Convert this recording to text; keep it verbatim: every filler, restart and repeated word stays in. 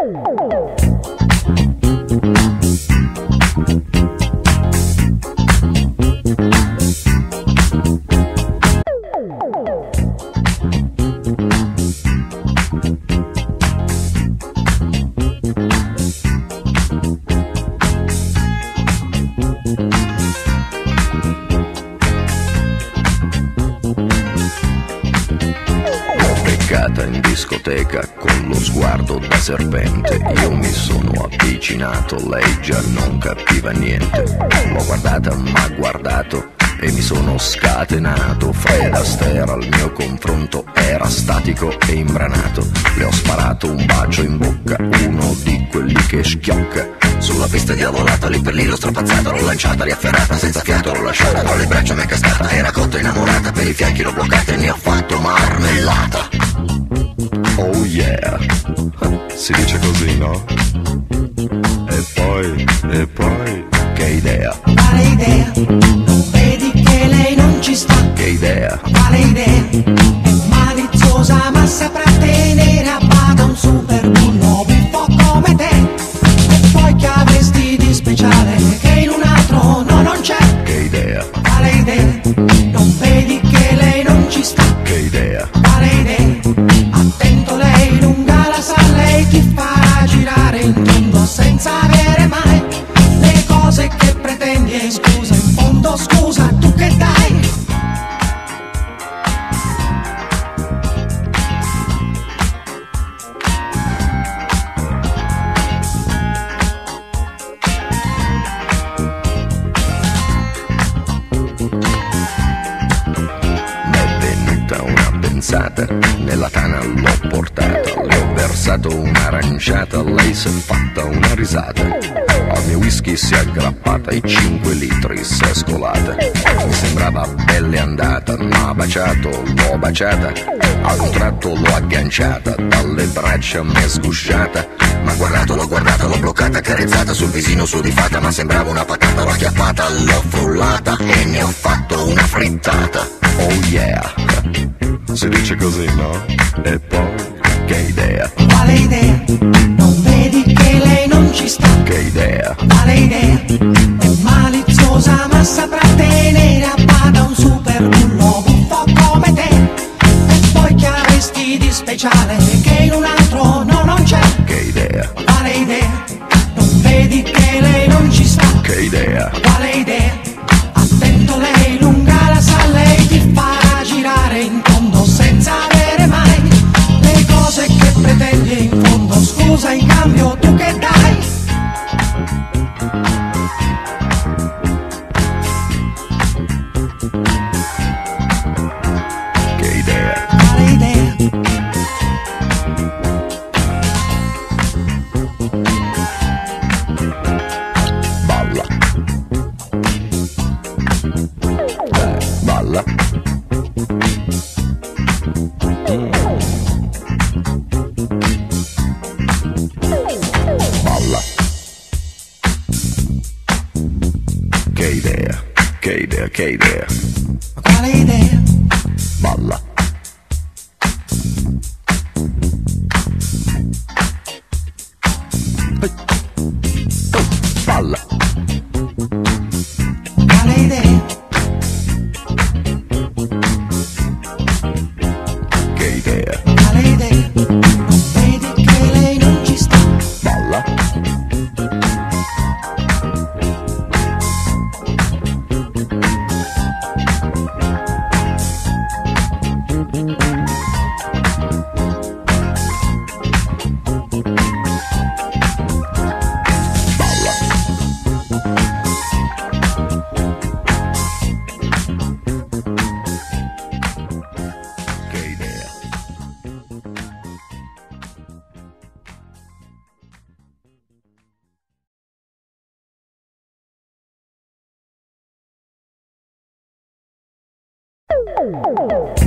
In discoteca con lo sguardo da serpente, io mi sono avvicinato, lei già non capiva niente. L'ho guardata, m'ha guardato e mi sono scatenato. Fred Astaire al mio confronto era statico e imbranato. Le ho sparato un bacio in bocca, uno di quelli che schiocca. Sulla pista diavolata, lì per lì l'ho strapazzata, l'ho lanciata, riafferrata, senza fiato l'ho lasciata, tra le braccia m'è cascata, era cotta innamorata, per i fianchi l'ho bloccata e ne ho fatto marmellata. Oh yeah, si dice così, no? E poi, e poi, che idea? Quale idea? Non vedi che lei non ci sta? Che idea? Quale idea? È maliziosa ma saprà tenere a bada un super bullo buffo come te. E poi che avresti di speciale che in un altro no non c'è? Che idea? Quale idea? Non vedi che lei non ci sta? Che idea? Quale idea? Attento, lei lunga la sa, lei ti farà girare in tondo senza avere mai le cose che pretendi. E scusa, in fondo scusa, tu che dai? Nella tana l'ho portata, le ho versato un'aranciata, lei s'è fatta una risata. Al mio whisky si è aggrappata e cinque litri s'è scolata. Mi sembrava belle andata, m'ha baciato, l'ho baciata. A un tratto l'ho agganciata, dalle braccia m'è sgusciata. M'ha guardato, l'ho guardata, l'ho bloccata, carezzata sul visino sudifata, ma sembrava una patata, l'ho acchiappata, l'ho frullata e ne ho fatto una frittata. Oh yeah, si dice così, no? E poi, che idea? Quale idea? Non vedi che lei non ci sta? Che idea? Quale idea? È maliziosa ma saprà tenere a bada un super bullo buffo come te. E poi che avresti di speciale che in un altro no non c'è? Che idea? Quale idea? Non vedi che lei non ci sta? Che idea? Quale idea? Attento, lei lunga la sa, lei ti farà girare in tondo senza avere mai le cose che pretendi. E in fondo scusa, in cambio tu che dai? Che idea? Quale idea? Balla. Dai, balla. Mm. Balla. Che idea? Che idea? Che idea? Quale idea? Balla. Balla. Quale idea? Che idea? Quale idea? Non vedi che lei non ci sta? Balla. Oh.